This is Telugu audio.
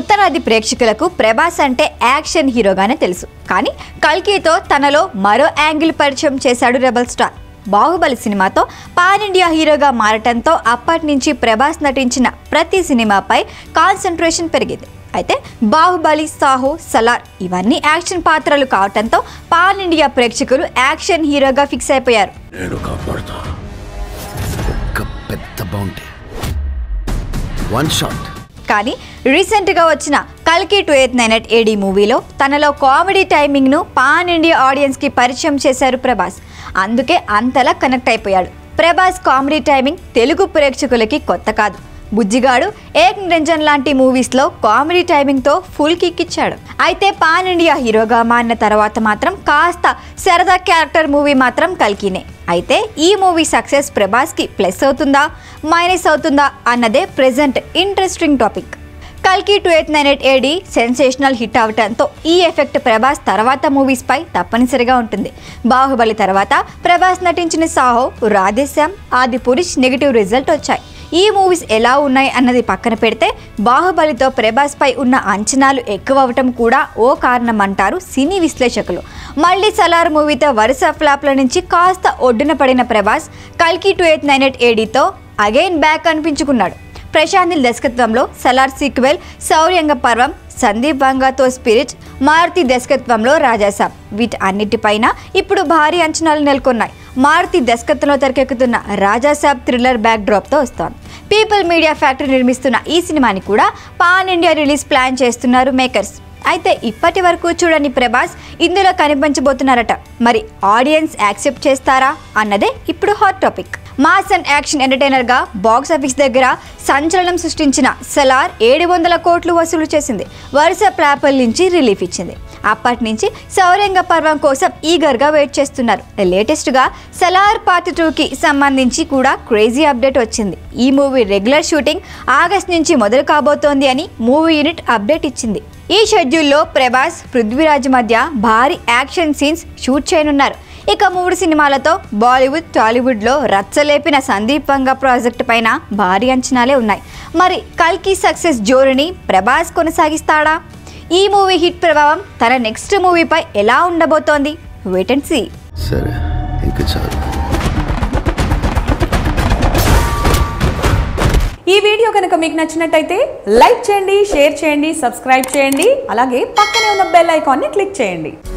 ఉత్తరాది ప్రేక్షకులకు ప్రభాస్ అంటే యాక్షన్ హీరోగానే తెలుసు. కానీ కల్కితో తనలో మరో యాంగిల్ పరిచయం చేశాడు రెబల్ స్టార్. బాహుబలి సినిమాతో పాన్ ఇండియా హీరోగా మారటంతో అప్పటి నుంచి ప్రభాస్ నటించిన ప్రతి సినిమాపై కాన్సంట్రేషన్ పెరిగింది. అయితే బాహుబలి, సాహో, సలార్ ఇవన్నీ యాక్షన్ పాత్రలు కావటంతో పాన్ ఇండియా ప్రేక్షకులు యాక్షన్ హీరోగా ఫిక్స్ అయిపోయారు. కానీ రీసెంట్గా వచ్చిన కల్కి 2898 AD మూవీలో తనలో కామెడీ టైమింగ్ను పాన్ ఇండియా ఆడియన్స్కి పరిచయం చేశారు ప్రభాస్. అందుకే అంతలా కనెక్ట్ అయిపోయాడు. ప్రభాస్ కామెడీ టైమింగ్ తెలుగు ప్రేక్షకులకి కొత్త కాదు. బుజ్జిగాడు, ఏక్ నిరంజన్ లాంటి మూవీస్లో కామెడీ టైమింగ్తో ఫుల్ కిక్ ఇచ్చాడు. అయితే పాన్ ఇండియా హీరోగా మారిన తర్వాత మాత్రం కాస్త సరదా క్యారెక్టర్ మూవీ మాత్రం కల్కినే. అయితే ఈ మూవీ సక్సెస్ ప్రభాస్కి ప్లస్ అవుతుందా, మైనస్ అవుతుందా అన్నదే ప్రెజెంట్ ఇంట్రెస్టింగ్ టాపిక్. కల్కి 2898 AD సెన్సేషనల్ హిట్ అవటంతో ఈ ఎఫెక్ట్ ప్రభాస్ తర్వాత మూవీస్పై తప్పనిసరిగా ఉంటుంది. బాహుబలి తర్వాత ప్రభాస్ నటించిన సాహో, రాధేశ్యామ్, ఆదిపురుష్ నెగిటివ్ రిజల్ట్ వచ్చాయి. ఈ మూవీస్ ఎలా ఉన్నాయి అన్నది పక్కన పెడితే బాహుబలితో ప్రభాస్ పై ఉన్న అంచనాలు ఎక్కువ అవటం కూడా ఓ కారణం అంటారు సినీ విశ్లేషకులు. మళ్ళీ సలార్ మూవీతో వరుస ఫ్లాప్ల నుంచి కాస్త ఒడ్డున పడిన ప్రభాస్ కల్కి 2898 ADతో అగైన్ బ్యాక్ అనిపించుకున్నాడు. ప్రశాంత్ నీల్ దర్శకత్వంలో సలార్ సీక్వెల్, శౌర్యంగ పర్వం, సందీప్ వంగాతో స్పిరిట్, మారుతి దర్శకత్వంలో రాజాసాబ్ వీటి అన్నిటిపైన ఇప్పుడు భారీ అంచనాలు నెలకొన్నాయి. మారుతి దర్శకత్వంలో తెరకెక్కుతున్న రాజాసాబ్ థ్రిల్లర్ బ్యాక్ డ్రాప్తో వస్తోంది. పీపుల్ మీడియా ఫ్యాక్టరీ నిర్మిస్తున్న ఈ సినిమాని కూడా పాన్ ఇండియా రిలీజ్ ప్లాన్ చేస్తున్నారు మేకర్స్. అయితే ఇప్పటి వరకు చూడని ప్రభాస్ ఇందులో కనిపించబోతున్నారట. మరి ఆడియన్స్ యాక్సెప్ట్ చేస్తారా అన్నదే ఇప్పుడు hot topic. Mass and action ఎంటర్టైనర్గా బాక్స్ ఆఫీస్ దగ్గర సంచలనం సృష్టించిన సలార్ 700 కోట్లు వసూలు చేసింది. వరుస ప్లాపల్ నుంచి రిలీఫ్ ఇచ్చింది. అప్పటి నుంచి శౌర్యంగ పర్వం కోసం ఈగర్గా వెయిట్ చేస్తున్నారు. లేటెస్ట్గా సలార్ పార్ట్ 2కి సంబంధించి కూడా క్రేజీ అప్డేట్ వచ్చింది. ఈ మూవీ రెగ్యులర్ షూటింగ్ ఆగస్ట్ నుంచి మొదలు కాబోతోంది అని మూవీ యూనిట్ అప్డేట్ ఇచ్చింది. ఈ షెడ్యూల్లో ప్రభాస్, పృథ్వీరాజ్ మధ్య భారీ యాక్షన్ సీన్స్ షూట్ చేయనున్నారు. ఇక 3 సినిమాలతో బాలీవుడ్, టాలీవుడ్లో రచ్చలేపిన సందీప్ వంగ ప్రాజెక్టు పైన భారీ అంచనాలే ఉన్నాయి. మరి కల్కి సక్సెస్ జోరుని ప్రభాస్ కొనసాగిస్తాడా? ఈ మూవీ హిట్ ప్రభావం తన నెక్స్ట్ మూవీపై ఎలా ఉండబోతోంది? Wait and see. ఈ వీడియో కనుక మీకు నచ్చినట్టయితే లైక్ చేయండి, షేర్ చేయండి, సబ్స్క్రైబ్ చేయండి. అలాగే పక్కనే ఉన్న బెల్ ఐకాన్ని క్లిక్ చేయండి.